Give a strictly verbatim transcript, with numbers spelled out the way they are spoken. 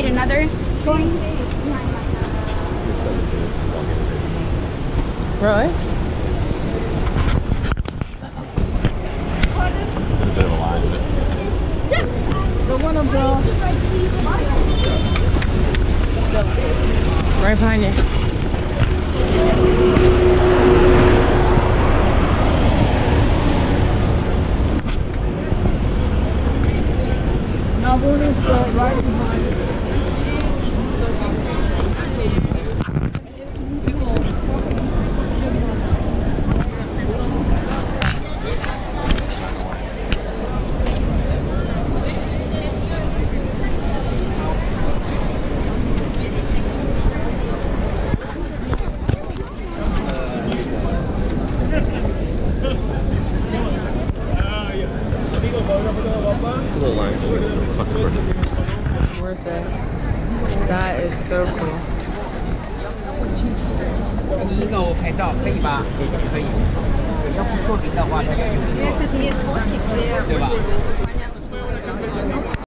made another sign. Really? The one of the right behind you. Now we're going to go right behind it. It's a little line, it's worth it. It's fucking worth it. It's worth it. That is so cool. 第一个我拍照可以吧？可以。要不说明的话，那个用不了，对吧？